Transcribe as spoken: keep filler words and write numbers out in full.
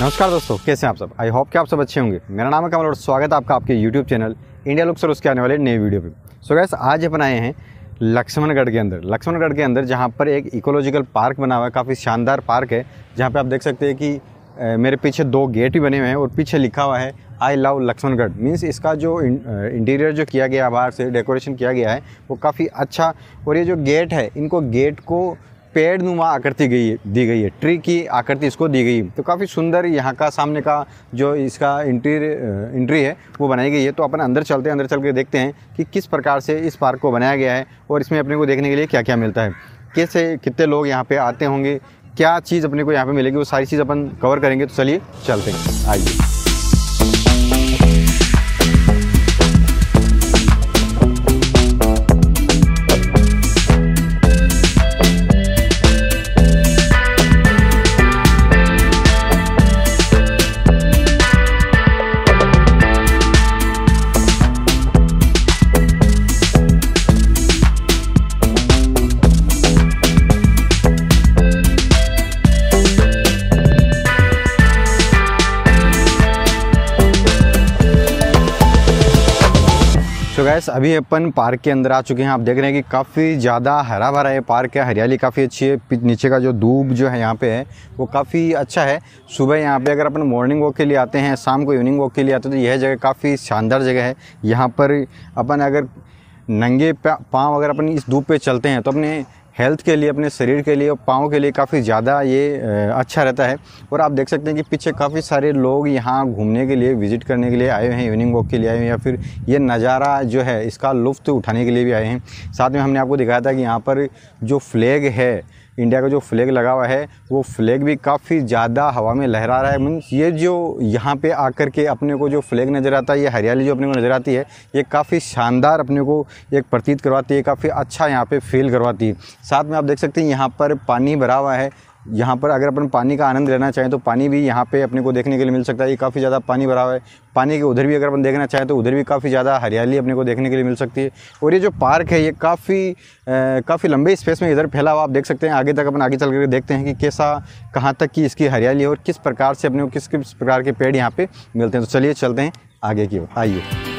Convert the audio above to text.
नमस्कार दोस्तों, कैसे हैं आप सब। आई होप कि आप सब अच्छे होंगे। मेरा नाम है कमल और स्वागत है आपका आपके यूट्यूब चैनल इंडिया लुक्स और उसके आने वाले नए वीडियो पे। सो गाइस, आज अपन आए हैं लक्ष्मणगढ़ के अंदर लक्ष्मणगढ़ के अंदर जहाँ पर एक इकोलॉजिकल पार्क बना हुआ है। काफ़ी शानदार पार्क है जहाँ पे आप देख सकते हैं कि आ, मेरे पीछे दो गेट भी बने हुए हैं और पीछे लिखा हुआ है आई लव लक्ष्मणगढ़। मीन्स इसका जो इंटीरियर जो किया गया है, बाहर से डेकोरेशन किया गया है वो काफ़ी अच्छा। और ये जो गेट है, इनको गेट को पेड़ नुमा आकृति गई है दी गई है, ट्री की आकृति इसको दी गई है। तो काफ़ी सुंदर यहाँ का सामने का जो इसका इंटीरियर एंट्री है वो बनाई गई है। तो अपन अंदर चलते हैं, अंदर चल के देखते हैं कि किस प्रकार से इस पार्क को बनाया गया है और इसमें अपने को देखने के लिए क्या क्या मिलता है, कैसे कितने लोग यहाँ पे आते होंगे, क्या चीज़ अपने को यहाँ पे मिलेगी, वो सारी चीज़ अपन कवर करेंगे। तो चलिए चलते हैं, आइए। तो गैस, अभी अपन पार्क के अंदर आ चुके हैं। आप देख रहे हैं कि काफ़ी ज़्यादा हरा भरा है पार्क है, हरियाली काफ़ी अच्छी है। नीचे का जो दूब जो है यहाँ पे है वो काफ़ी अच्छा है। सुबह यहाँ पे अगर अपन मॉर्निंग वॉक के लिए आते हैं, शाम को इवनिंग वॉक के लिए आते हैं तो यह जगह काफ़ी शानदार जगह है। यहाँ पर अपन अगर नंगे पाँव अगर अपन इस धूप पे चलते हैं तो अपने हेल्थ के लिए, अपने शरीर के लिए और पाँव के लिए काफ़ी ज़्यादा ये अच्छा रहता है। और आप देख सकते हैं कि पीछे काफ़ी सारे लोग यहाँ घूमने के लिए, विज़िट करने के लिए आए हुए हैं, इवनिंग वॉक के लिए आए हुए हैं, या फिर ये नज़ारा जो है इसका लुत्फ़ उठाने के लिए भी आए हैं। साथ में हमने आपको दिखाया था कि यहाँ पर जो फ्लैग है, इंडिया का जो फ्लैग लगा हुआ है, वो फ्लैग भी काफ़ी ज़्यादा हवा में लहरा रहा है। मीन्स ये जो यहाँ पे आकर के अपने को जो फ्लैग नज़र आता है, ये हरियाली जो अपने को नज़र आती है, ये काफ़ी शानदार अपने को एक प्रतीत करवाती है, काफ़ी अच्छा यहाँ पे फील करवाती है। साथ में आप देख सकते हैं यहाँ पर पानी भरा हुआ है। यहाँ पर अगर अपन पानी का आनंद लेना चाहें तो पानी भी यहाँ पे अपने को देखने के लिए मिल सकता है। ये काफ़ी ज़्यादा पानी भरा हुआ है। पानी के उधर भी अगर अपन देखना चाहें तो उधर भी काफ़ी ज़्यादा हरियाली अपने को देखने के लिए मिल सकती है। और ये जो पार्क है ये काफ़ी काफ़ी लंबे स्पेस में इधर फैला हुआ आप देख सकते हैं। आगे तक अपन आगे चल कर देखते हैं कि कैसा, कहाँ तक की इसकी हरियाली है और किस प्रकार से अपने को किस किस प्रकार के पेड़ यहाँ पर मिलते हैं। तो चलिए चलते हैं आगे की ओर, आइए।